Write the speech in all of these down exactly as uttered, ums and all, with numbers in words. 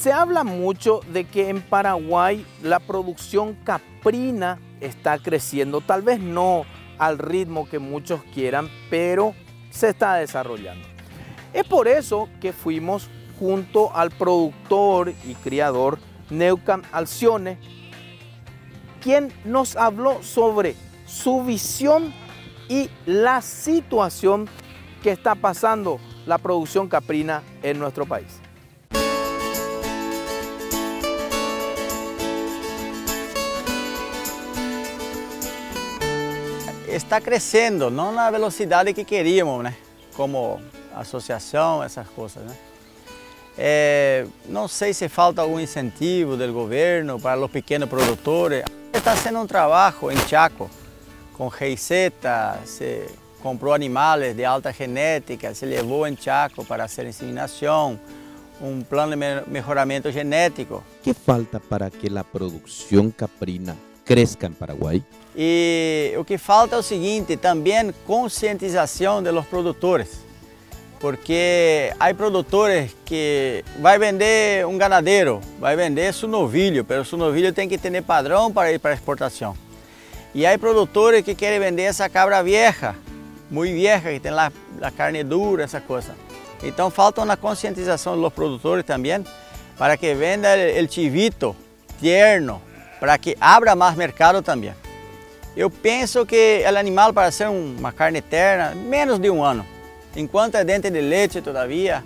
Se habla mucho de que en Paraguay la producción caprina está creciendo, tal vez no al ritmo que muchos quieran, pero se está desarrollando. Es por eso que fuimos junto al productor y criador Neucan Alcione, quien nos habló sobre su visión y la situación que está pasando la producción caprina en nuestro país. Está crescendo, não na velocidade que queríamos, né? Como associação, essas coisas, né? É, não sei se falta algum incentivo do governo para os pequenos produtores. Está sendo um trabalho em Chaco, com receita, se comprou animais de alta genética, se levou em Chaco para hacer inseminação, um plano de melhoramento genético. ¿Qué falta para que la producción caprina crezca en Paraguay? E o que falta é o seguinte, também conscientização dos produtores, porque há produtores que vai vender um ganadeiro, vai vender su novilho, mas o su novilho tem que ter padrão para ir para exportação. E há produtores que querem vender essa cabra vieja, muito vieja, que tem lá a carne dura, essa coisa. Então falta uma conscientização dos produtores também, para que venda o chivito tierno, para que abra mais mercado também. Eu penso que o animal, para ser uma carne eterna, menos de um ano. Enquanto é dente de leite todavia,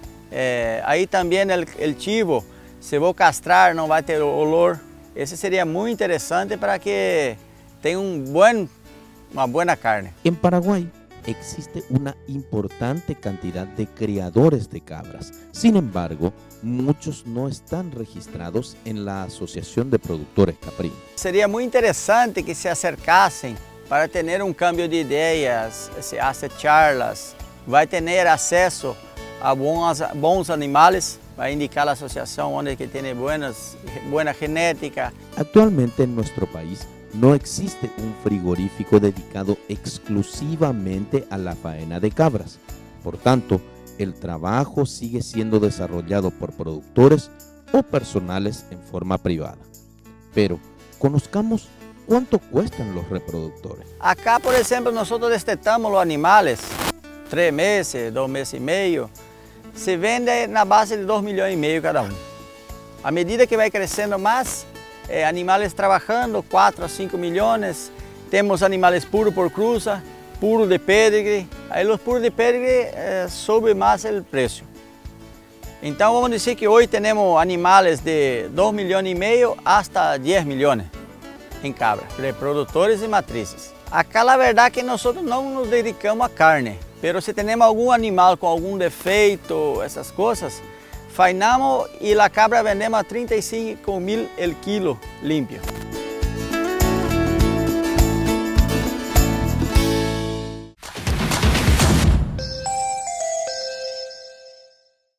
é, aí também o chivo, se vou castrar, não vai ter olor. Esse seria muito interessante para que tenha um buen, uma boa carne. En Paraguay existe una importante cantidad de criadores de cabras. Sin embargo, muchos no están registrados en la Asociación de Productores Caprinos. Seria muito interessante que se acercassem para ter um câmbio de ideias, se hace charlas, vai ter acesso a bons, bons animais, vai indicar a associação onde que tem buenas, buena genética. Actualmente en nuestro país no existe un frigorífico dedicado exclusivamente a la faena de cabras. Por tanto, el trabajo sigue siendo desarrollado por productores o personales en forma privada. Pero conozcamos cuánto cuestan los reproductores. Acá, por ejemplo, nosotros destetamos los animales, tres meses, dos meses y medio, se vende na base de dos milhões e meio cada um. À medida que vai crescendo mais, eh, animais trabalhando, quatro a cinco milhões, temos animais puros por cruza, puro de pedigree, aí os puros de pedigree eh, sobe mais o preço. Então vamos dizer que hoje temos animais de dois milhões e meio hasta dez milhões em cabras, reprodutores e matrizes. Acá a verdade é que nós não nos dedicamos a carne, mas se temos algum animal com algum defeito, essas coisas, fainamos e a cabra vendemos a trinta e cinco mil el quilo limpio.